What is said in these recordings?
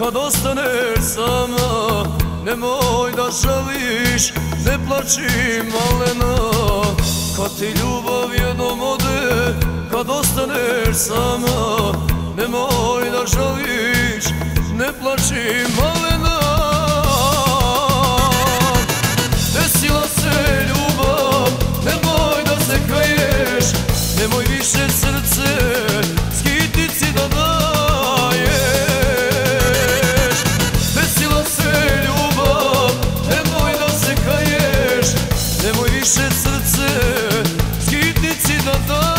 kad ostaneš sama, nemoj da žališ, ne plači malena. Kad ti ljubav jednom ode, kad ostaneš sama, nemoj da žališ, ne plači malena. Desila se ljubav, nemoj da se kaješ, nemoj više srce skitici da daješ. Desila se ljubav, nemoj da se kaješ, nemoj više srce skitici da daješ.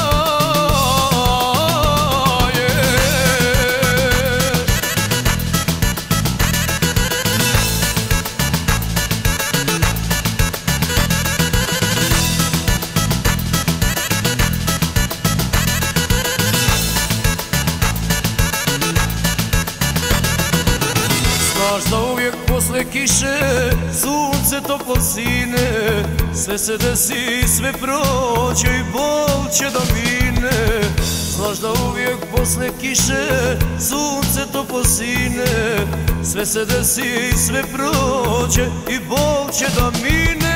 Znaš da uvijek posle kiše sunce toplo sine, sve se desi, sve prođe i bol će da mine. Znaš da uvijek posle kiše sunce toplo sine, sve se desi, sve prođe i bol će da mine.